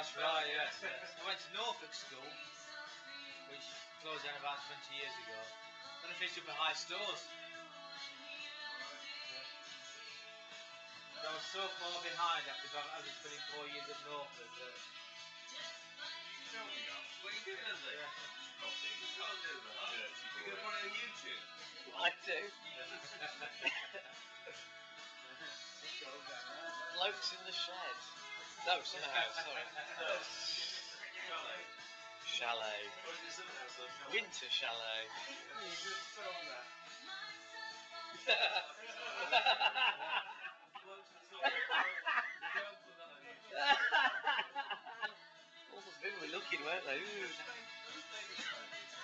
That's right, yes. I went to Norfolk School, which closed down about 20 years ago. Then I finished up at High Stores. I was so far behind after having spending 4 years at Norfolk that... Tell me now, what are you doing under there? Nothing, you can't do that. You're going to put it on YouTube? I do. Blokes in the shed. No, sorry. Chalet. Winter chalet. All the people were looking, weren't they? Ooh.